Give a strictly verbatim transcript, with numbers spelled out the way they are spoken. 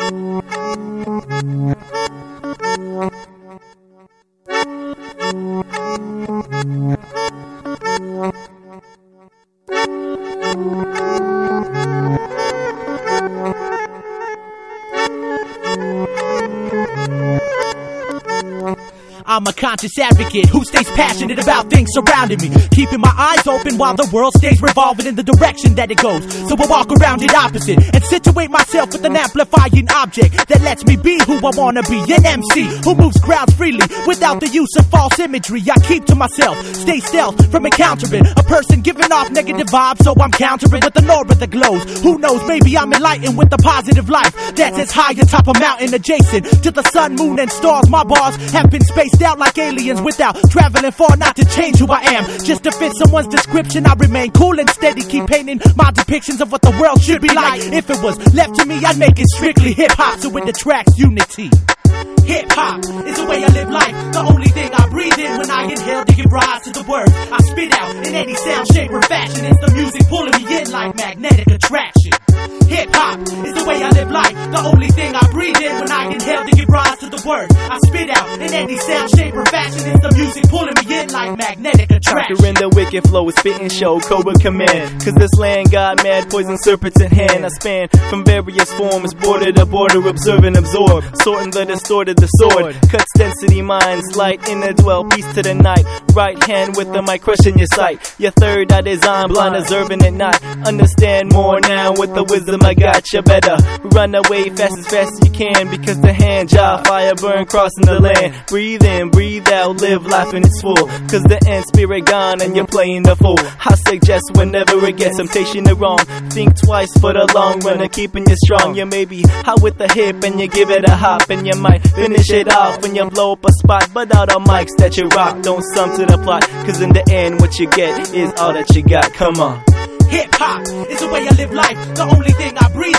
I'm a conscious advocate who stays passionate about things surrounding me, keeping my eyes open while the world stays revolving in the direction that it goes. So I walk around it opposite and situate myself with an amplifying object that lets me be who I wanna be. An M C who moves crowds freely without the use of false imagery. I keep to myself, stay stealth from encountering a person giving off negative vibes, so I'm countering with an aura that glows. Who knows, maybe I'm enlightened with the positive life that's as high atop a mountain adjacent to the sun, moon, and stars. My bars have been spaced out like aliens without traveling far, not to change who I am, just to fit someone's description. I remain cool and steady, keep painting my depictions of what the world should be like. If it was left to me, I'd make it strictly hip-hop, so it attracts unity. Hip-hop is the way I live life, the only thing I breathe in. When I inhale to give rise to the words I spit out in any sound, shape, or fashion. It's the music pulling me in like magnetic attraction. Hip-hop is the way I live life, the only thing I breathe in. When I inhale to give rise to the words I spit out in any sound, shape, or fashion. It's the music pulling me in like magnetic attraction. Conquering the wicked flow, spitting show, cobra command. Cause this land got mad poison serpents in hand. I span from various forms, border to border, observe and absorb, sorting the distorted, the sword cuts density minds, light in the dwell, peace to the night. Right hand with the mic crushing your sight. Your third eye design, blind observing at night. Understand more now with the wisdom I got. You better run away fast as fast as you can, because the hand job, fire burn crossing the land. Breathe in, breathe out, live life in its full, cause the end spirit gone and you're playing the fool. I suggest whenever it gets temptation to wrong, think twice for the long run and keeping you strong. You may be hot with the hip and you give it a hop, and you might finish it off when you blow up a spot. But all the mics that you rock don't sum to the plot, cause in the end what you get is all that you got. Come on. Hip-hop is the way I live life, the only thing I breathe